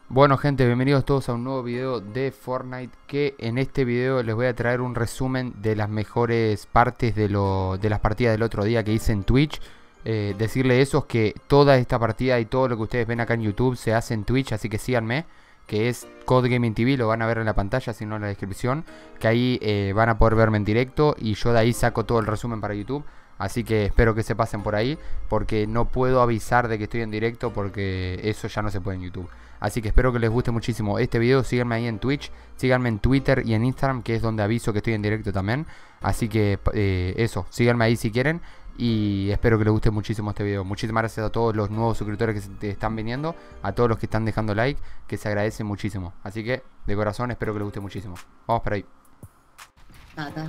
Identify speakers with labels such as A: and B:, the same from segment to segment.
A: Bueno gente, bienvenidos todos a un nuevo video de Fortnite, que en este video les voy a traer un resumen de las mejores partes de las partidas del otro día que hice en Twitch. Decirle eso es que toda esta partida y todo lo que ustedes ven acá en YouTube se hace en Twitch, así que síganme, que es Code Gaming TV, lo van a ver en la pantalla, si no en la descripción, que ahí van a poder verme en directo y yo de ahí saco todo el resumen para YouTube. Así que espero que se pasen por ahí, porque no puedo avisar de que estoy en directo, porque eso ya no se puede en YouTube. Así que espero que les guste muchísimo este video. Síganme ahí en Twitch, síganme en Twitter y en Instagram, que es donde aviso que estoy en directo también. Así que eso, síganme ahí si quieren. Y espero que les guste muchísimo este video. Muchísimas gracias a todos los nuevos suscriptores que se están viniendo, a todos los que están dejando like, que se agradece muchísimo. Así que de corazón espero que les guste muchísimo. Vamos por ahí.
B: Nada.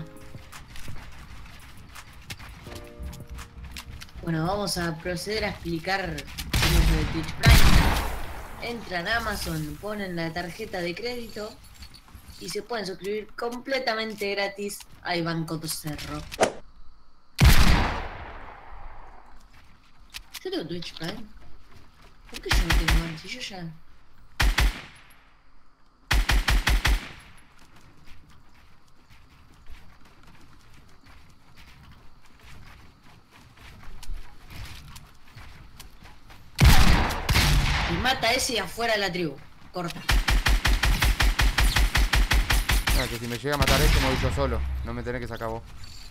B: Bueno, vamos a proceder a explicar cómo es lo de Twitch Prime. Entran a Amazon, ponen la tarjeta de crédito y se pueden suscribir completamente gratis a Banco do Cerro. Yo tengo Twitch Prime. ¿Por qué yo no tengo más? Si yo ya... Y mata a ese y afuera de la tribu. Corta.
A: Que si me llega a matar este me voy yo solo. No me tenés que sacar vos.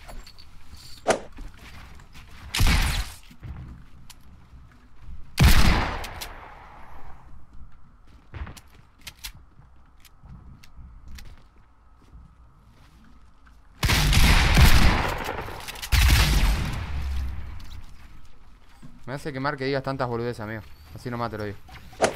A: Me hace quemar que digas tantas boludeces, amigo. Así nomás te lo digo.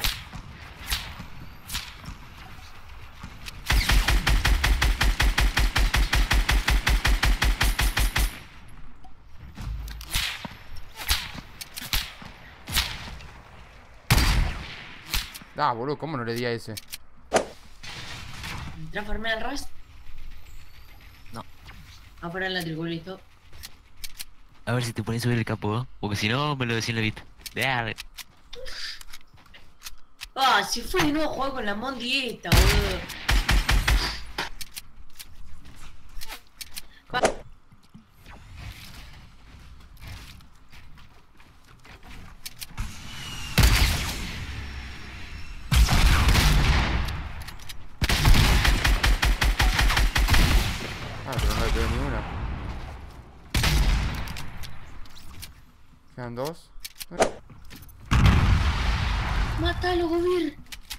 A: Ah, boludo, ¿cómo no le di a ese?
B: Transformé al Rust.
C: No.
B: Afuera en la tribu, listo.
C: A ver si te pones a subir el capo, ¿eh? Porque si no, me lo decís en la vista. Dale.
B: Ah, si fue de nuevo a jugar con la Mondi esta, boludo.
A: Ah, pero no le pegué ni una. Quedan dos.
B: Mátalo, Gobir.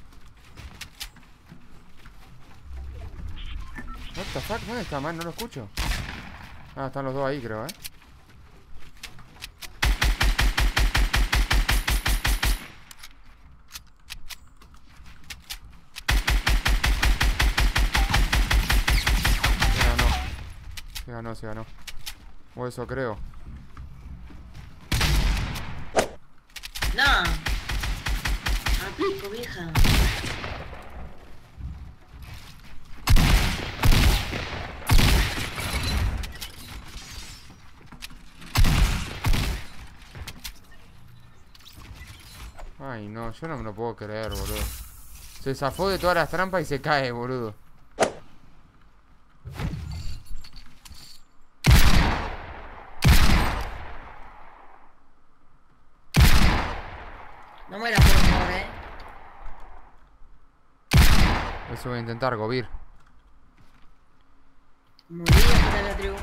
A: What the fuck, ¿dónde está, man? No lo escucho. Ah, están los dos ahí, creo, Se ganó. Se ganó, se ganó. O eso creo.
B: No. Aplico, vieja.
A: Ay, no, yo no me lo puedo creer, boludo. Se zafó de todas las trampas y se cae, boludo.
B: No mueras, por favor,
A: Eso voy a intentar, Gobir.
B: Morí afuera de la tribu.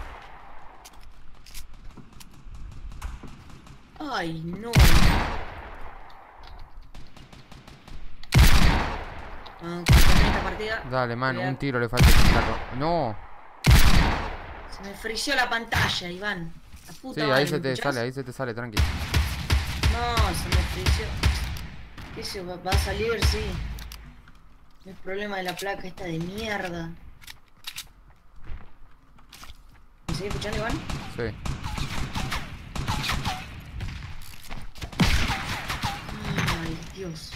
B: Ay, no. Aunque termine esta partida.
A: Dale, man,
B: Cuidado.
A: un tiro le falta a ese flaco. No.
B: Se me frició la pantalla, Iván. La puta
A: Sí,
B: madre,
A: ahí
B: ¿me
A: se te
B: escuchás?
A: sale, ahí se te sale, tranqui.
B: No, se me frició. Eso va a salir, sí. El problema de la placa esta de mierda. ¿Me seguís escuchando, Iván?
A: Sí.
B: Ay, Dios.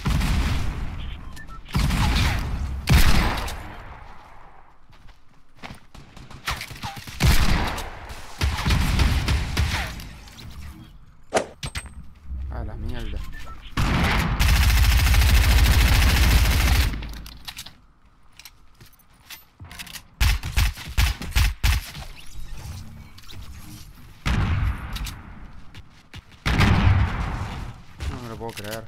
A: A la mierda. creer.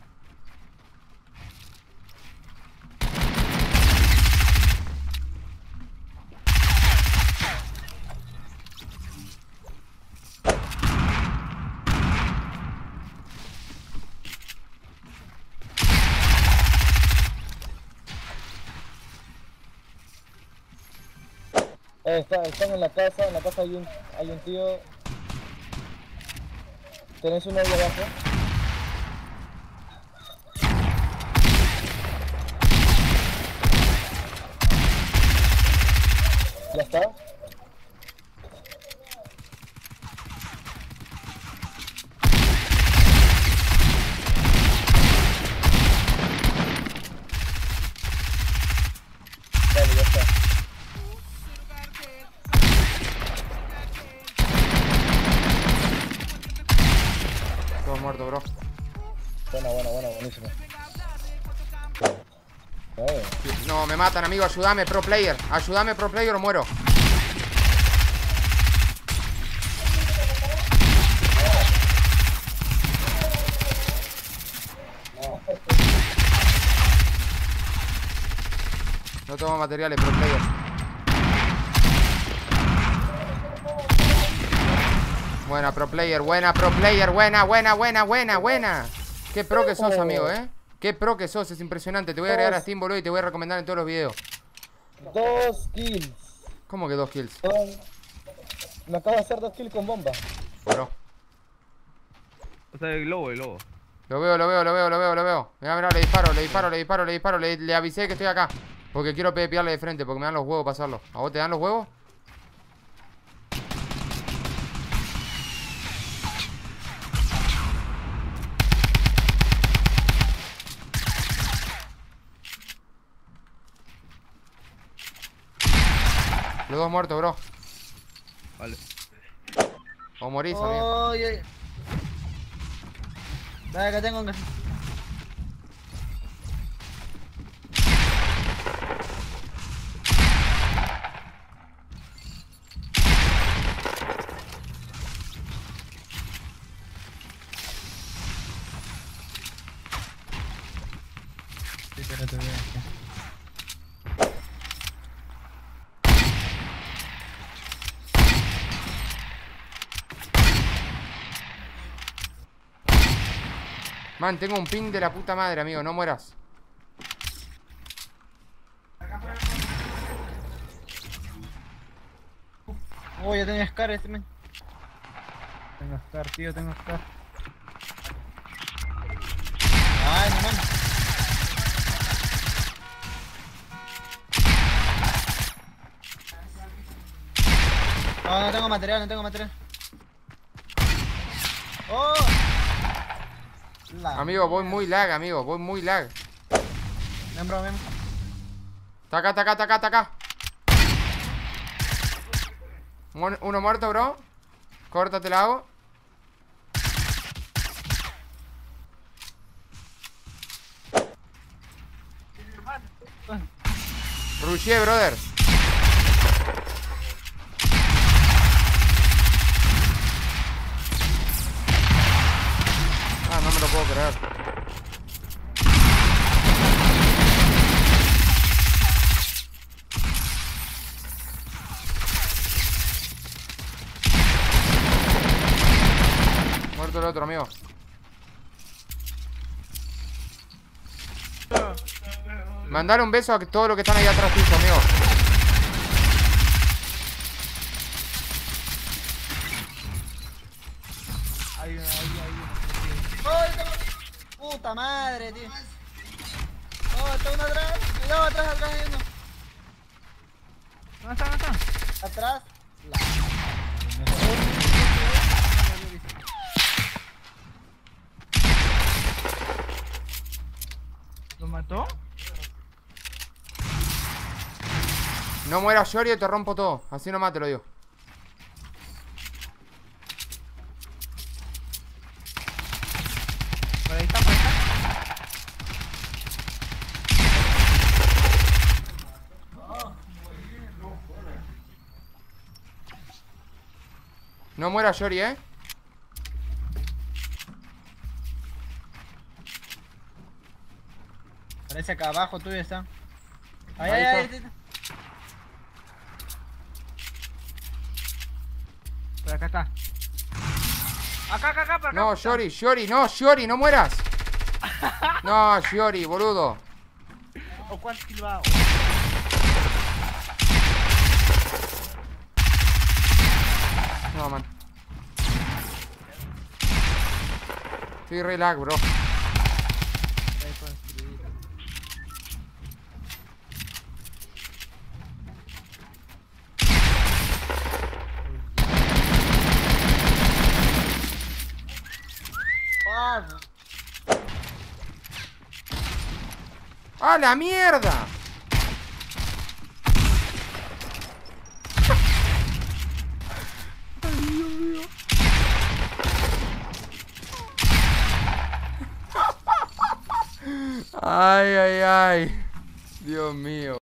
D: Están en la casa hay un tío. Tenés uno ahí abajo. Ya está. Dale, ya está.
A: Todo muerto, bro.
D: Buenísimo.
A: No, me matan, amigo. Ayúdame, pro player. Ayúdame, pro player, o muero. No tomo materiales, pro player. Buena, pro player, buena, pro player, buena. Qué pro que sos, amigo, Qué pro que sos, es impresionante. Te voy a agregar a Steam, boludo, y te voy a recomendar en todos los videos.
D: 2 kills.
A: ¿Cómo que 2 kills?
D: Me acabo de hacer 2 kills con bomba.
A: Bro.
E: O sea, el lobo.
A: Lo veo. Mirá, le disparo. Le avisé que estoy acá. Porque quiero pepearle de frente, porque me dan los huevos pasarlo. ¿A vos te dan los huevos? Los dos muertos, bro.
E: Vale.
A: O morís, amigo.
D: Oye. Dale, que tengo un...
A: Man, tengo un ping de la puta madre, amigo. No mueras.
D: Oh, ya tenía Scar este, men. Tengo Scar, tío, tengo Scar. Ay, no mames. No tengo material, Oh.
A: Amigo, voy muy lag, amigo.
D: Ven, bro, ven.
A: Está acá. Uno muerto, bro. Córtate, la hago. Rushié, brother. Ah, no me lo puedo creer. Muerto el otro, amigo. Mandale un beso a todos los que están ahí atrás tuyo, amigo.
D: Hay uno. Puta madre, tío. Oh, está uno atrás. Cuidado, atrás hay uno.
E: ¿Dónde está?
D: Atrás.
E: ¿Lo mató?
A: No mueras, Yori, y te rompo todo. Así nomás te lo digo.
E: Por ahí está.
A: No mueras, Yori,
D: Parece acá abajo tuyo está.
A: Ahí
D: Ahí.
A: está.
E: Por acá está. Acá, por acá.
A: No, Shiori, no mueras. No, Shiori, boludo.
E: ¿O cuánto kill va?
A: No, man. Estoy re lag, bro. ¡Ah, la mierda! Ay, ay, ay. Dios mío.